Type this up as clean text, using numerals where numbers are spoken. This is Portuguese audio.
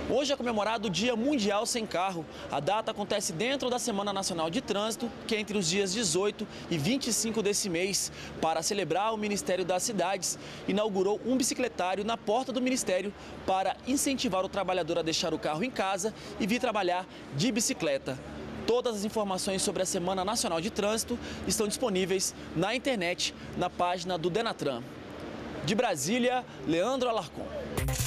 Hoje é comemorado o Dia Mundial Sem Carro. A data acontece dentro da Semana Nacional de Trânsito, que é entre os dias 18 e 25 desse mês. Para celebrar, o Ministério das Cidades inaugurou um bicicletário na porta do Ministério para incentivar o trabalhador a deixar o carro em casa e vir trabalhar de bicicleta. Todas as informações sobre a Semana Nacional de Trânsito estão disponíveis na internet, na página do Denatran. De Brasília, Leandro Alarcon.